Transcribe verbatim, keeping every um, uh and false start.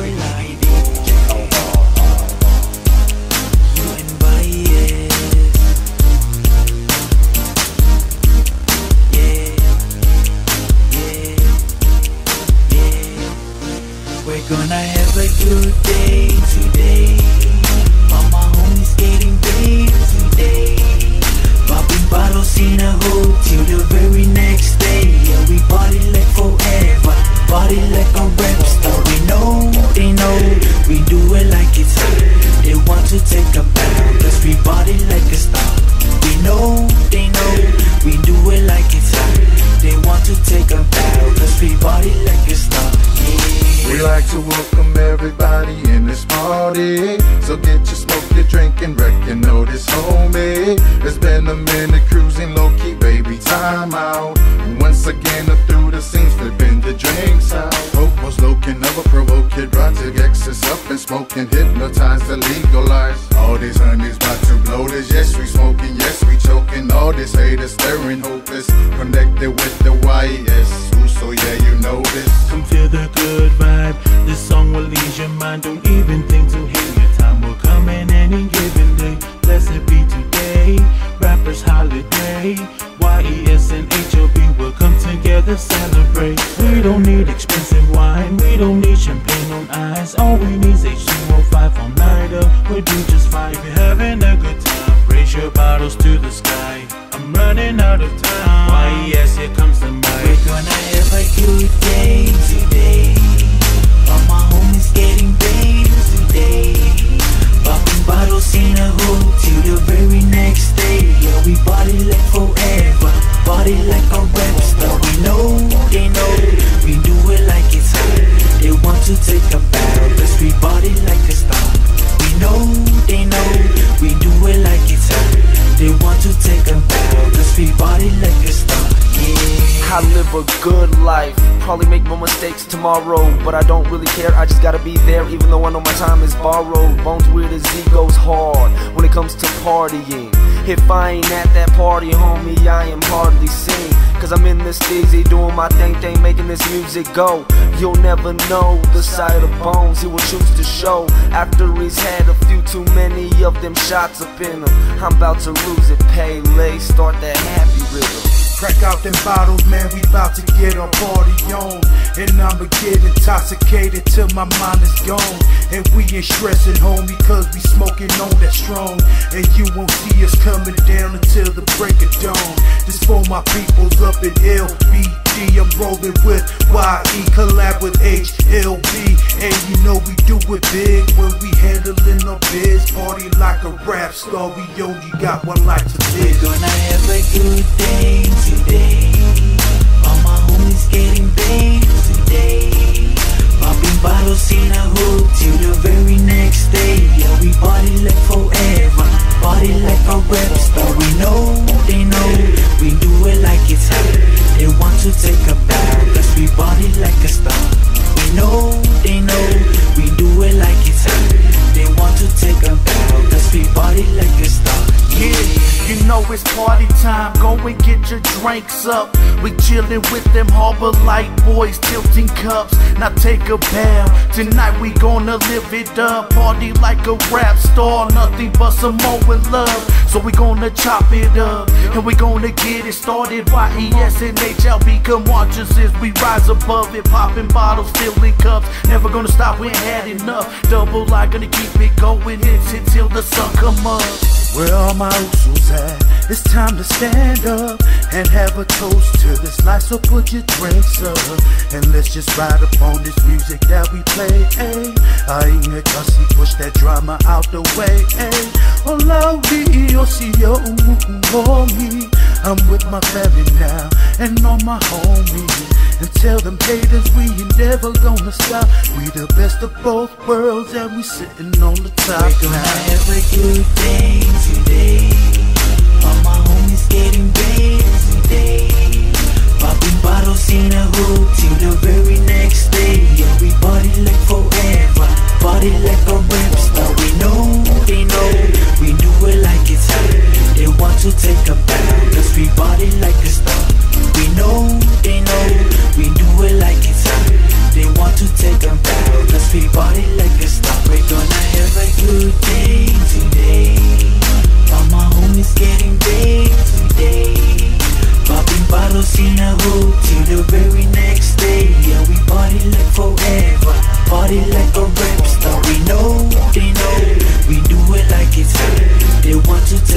it like this. You invite it. Yeah, yeah, yeah. We're gonna have a good day today. All my homies getting paid today. Popping bottles in a hole till the very next day. Yeah, we party like forever, party like a rap star. We know, they know, we do it like it's hot. They want to take a bow, cause we party like a star. We know, they know, we do it like it's hot. They want to take a bow, cause we party like a star. Yeah. We like to welcome everybody in this party. So get your smoke, your drink, and recognize homie. It's been a minute cruising low-key, baby, time out. Once again up through the scenes, flipping the drinks out. Hope was low, can never provoke it. Erotic excess up and smoking, hypnotize and legalize. All these honeys about to blow this. Yes, we smoking, yes, we choking. All these haters staring hopeless, connected with the Y S. Ooh, so yeah, you know this. Come feel the good vibe. This song will ease your mind. Don't even think to hit your time will come in any given day. Blessed be today, rappers holiday. Y E S and H O B will come together, celebrate. We don't need expensive wine, we don't need champagne on ice. All we need is H two O five all night up, we'll do just fine. If you're having a good time, raise your bottles to the sky. I'm running out of time. Y E S, here comes the mic. We're gonna have a good day today. All my homies getting paid today. Popping bottles in a hole till the very next day. Yeah, we party like forever, party like a rap star. We know, they know, we do it like it's hot. They want to take a bow, cause we party like a star. We know, they know, we do it like it's hot. They want to take a bow, cause we party like a star. Yeah. I live a good life, probably make more mistakes tomorrow, but I don't really care, I just gotta be there even though I know my time is borrowed. Bones weird as ego's hard when it comes to partying. If I ain't at that party, homie, I am hardly seen, cause I'm in this steezy doing my thing thing, making this music go. You'll never know the side of Bones he will choose to show after he's had a few too many of them shots up in him. I'm about to lose it, Pele, start that happy rhythm. Crack out them bottles, man, we bout to get our party on. And I'ma get intoxicated till my mind is gone. And we ain't stressing, homie, cause we smoking on that strong. And you won't see us coming down until the break of dawn. This for my peoples up in L B G, I'm rolling with Y E, collab with H L B. And you know we do it big when we handling our biz. Party like a rap star, we only got one life to live. We're gonna have a good day today. All my homies getting paid today. Popping bottles in a hole till the very next day. Yeah, we party like forever, party like a rap star. We know, they know, we do it like it's hot. They want to take a bow, cause we party like a star. We know, they know, we do it like it's hot. They want to take a bow, cause we party like a star. Yeah, you know it's party time, go and get your drinks up. We chillin' with them Harbor Light boys, tilting cups. Now take a bow, tonight we gonna live it up. Party like a rap star, nothing but some more with love. So we gonna chop it up, and we gonna get it started. Y E S and H L B, come watch us as we rise above it. Popping bottles, filling cups, never gonna stop, we ain't had enough. Double line, gonna keep it going, hits it till the sun come up. Where all my usos at? It's time to stand up and have a toast to this life, so put your drinks up and let's just ride upon this music that we play. Ay, I ain't a cussy, push that drama out the way. Ay, oh love me, oh see you, oh me. I'm with my family now and all my homies. And tell them haters we ain't never gonna stop. We the best of both worlds and we sitting on the top. We're gonna now have a good day today. All my homies getting paid today. Popping bottles in a hole till the very next day. Yeah, we party like forever, party like a rap star. We know, they know, we do it like it's hot. They want to take a bow, cause we party like a star. We know, they know, we do it like it's hot. They want to take a bow, cause We party like a star. We're gonna have a good day today. All my homies getting paid today. Popping bottles in a hole till the very next day. Yeah, we party like forever. Party like a rap star. We know, they know. We do it like it's hot. They want to